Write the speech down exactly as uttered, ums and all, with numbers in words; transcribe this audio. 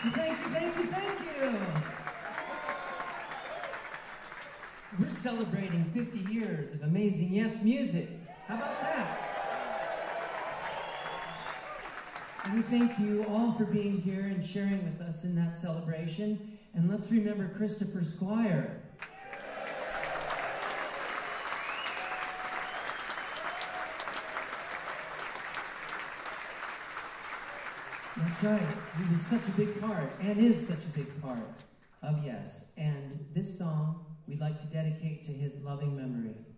Thank you, thank you, thank you. We're celebrating fifty years of amazing Yes music. How about that? And we thank you all for being here and sharing with us in that celebration. And let's remember Christopher Squire. That's right. He was such a big part, and is such a big part of Yes. And this song we'd like to dedicate to his loving memory.